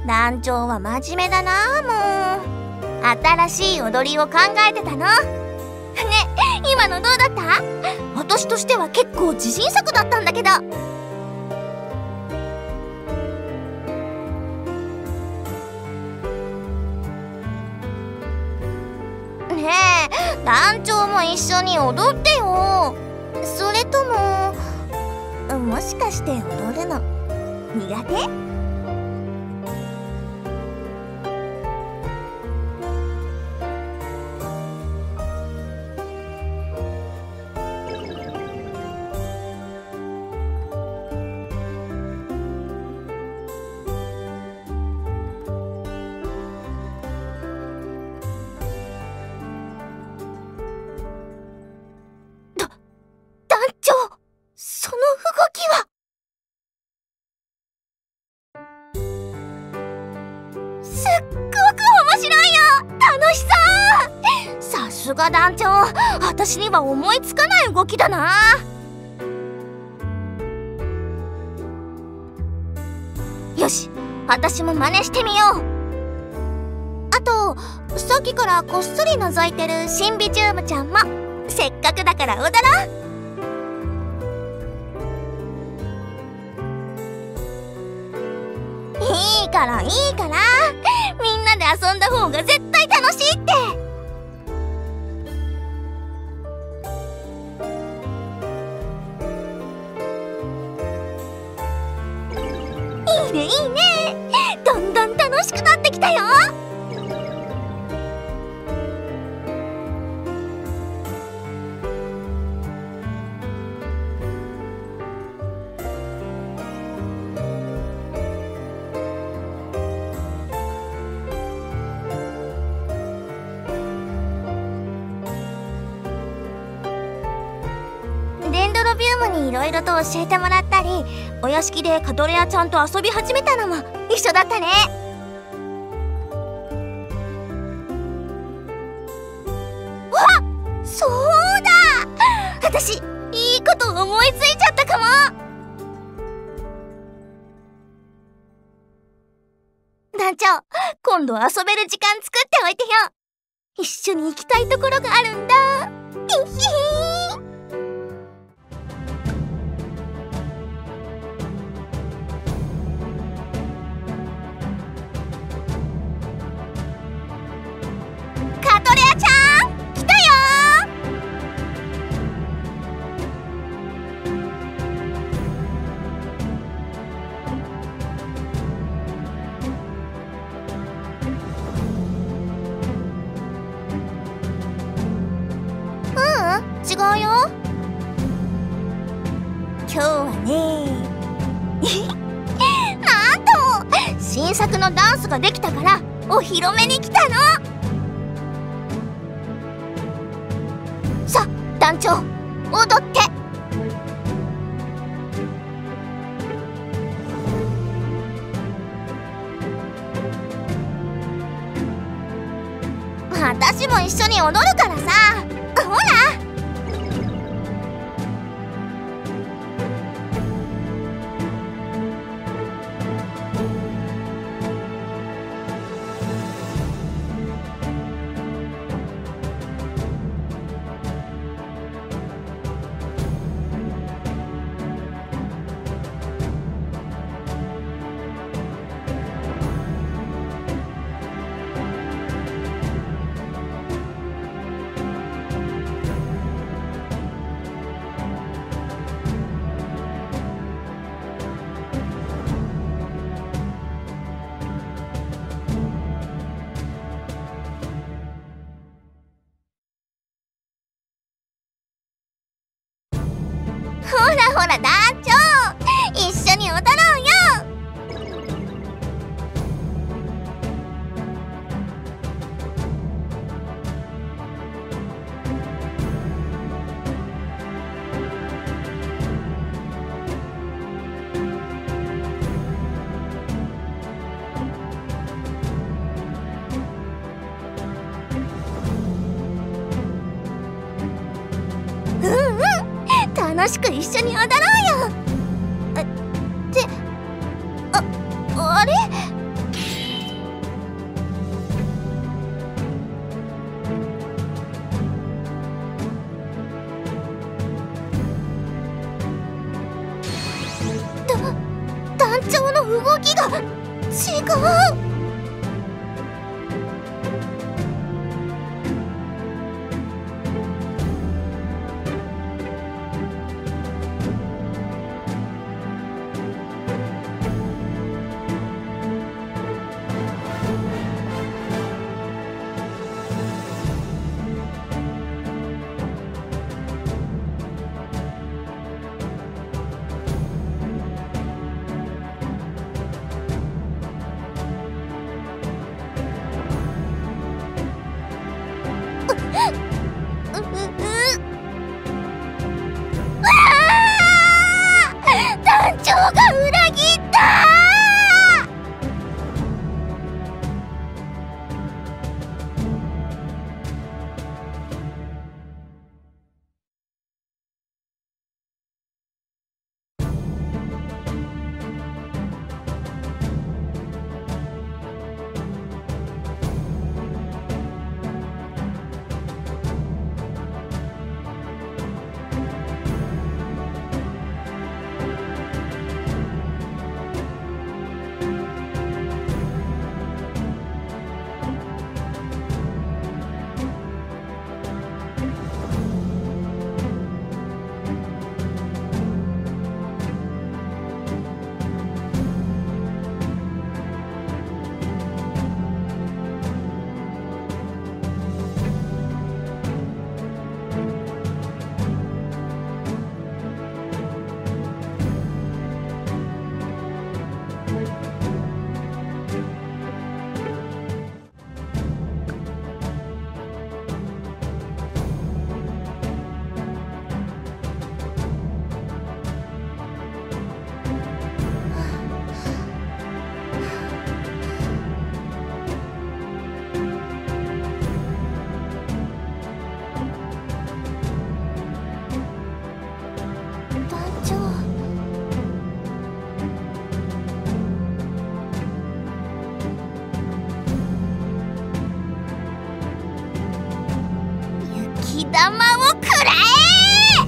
団長は真面目だな。もう新しい踊りを考えてたのね。今のどうだった？私としては結構自信作だったんだけど。ねえ、団長も一緒に踊ってよ。それとも、もしかして踊るの苦手？その動きは。すっごく面白いよ。楽しそう。さすが団長、私には思いつかない動きだな。よし、私も真似してみよう。あと、さっきからこっそり覗いてるシンビジウムちゃんもせっかくだから踊ろう。いいからいいから、みんなで遊んだ方が絶対楽しいって。いいねいいね、どんどん楽しくなってきたよ。デンドロビウムにいろいろと教えてもらったり、お屋敷でカトレアちゃんと遊び始めたのも一緒だったね。わっ、そうだ、私いいこと思いついちゃったかも。団長、今度遊べる時間作っておいてよ。一緒に行きたいところがあるんだ。ひひひ。カトレアちゃん、来たよ。違うよ。今日はねなんと新作のダンスができたからお披露目に来たの。さあ団長、踊って。私も一緒に踊るからさ、ほら。ほらほら団長、一緒に踊ろうよ。楽しく一緒に踊ろうよ。って、あれ？ 団長の動きが違う。団長が裏切った。玉をくらえ。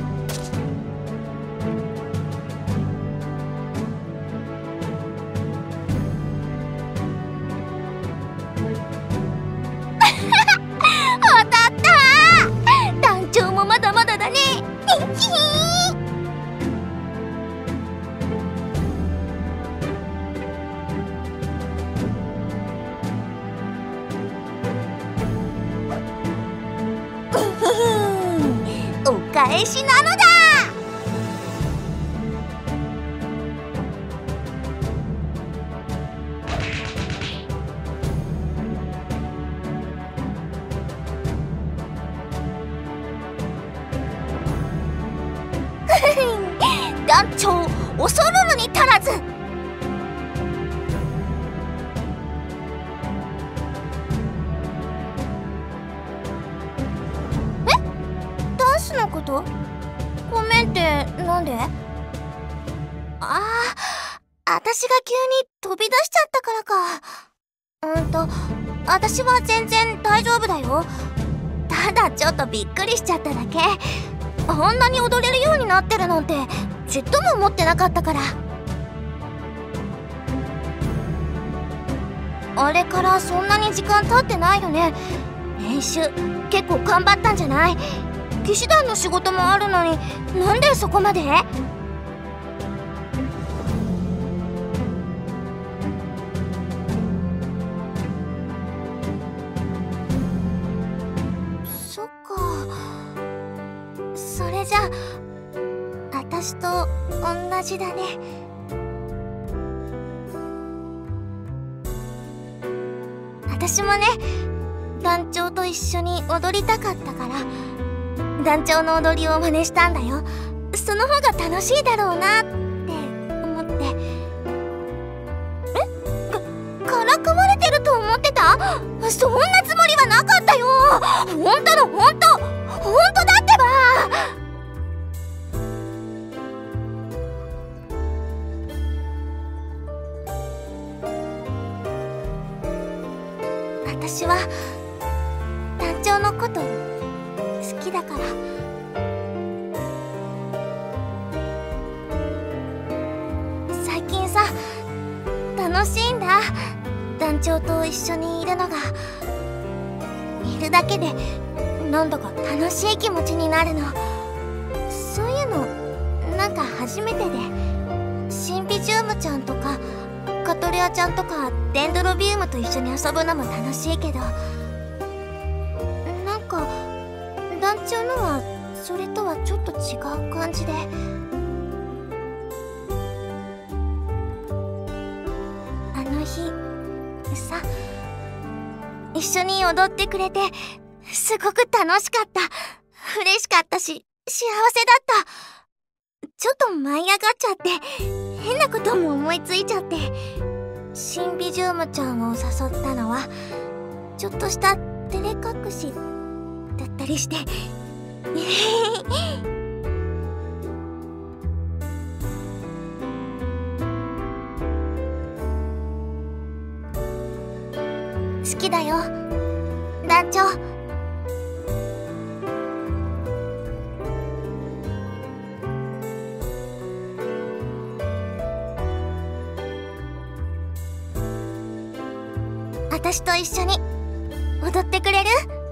当たった。団長もまだまだだね。お返しなのだ。団長恐るるに足らず。ダンスのこと？ごめんってなんで？私が急に飛び出しちゃったからか。私は全然大丈夫だよ。ただちょっとびっくりしちゃっただけ。あんなに踊れるようになってるなんてちっとも思ってなかったから。あれからそんなに時間経ってないよね。練習結構頑張ったんじゃない？騎士団の仕事もあるのになんでそこまで？そっか。それじゃ私と同じだね。私もね、団長と一緒に踊りたかったから団長の踊りを真似したんだよ。その方が楽しいだろうなって思って。からかわれてると思ってた？そんなつもりはなかったよ。本当の本当だってば。私は団長のこと好きだから。最近さ、 楽しいんだ。団長と一緒にいるのが。いるだけでなんだか楽しい気持ちになるの。そういうのなんか初めてで、シンビジウムちゃんとかカトレアちゃんとかデンドロビウムと一緒に遊ぶのも楽しいけど、なんか団長のはそれとはちょっと違う感じで。あの日さ、一緒に踊ってくれてすごく楽しかった。嬉しかったし幸せだった。ちょっと舞い上がっちゃって変なことも思いついちゃって、シンビジウムちゃんを誘ったのはちょっとした照れ隠しだったりして好きだよ団長。私と一緒に踊ってくれる？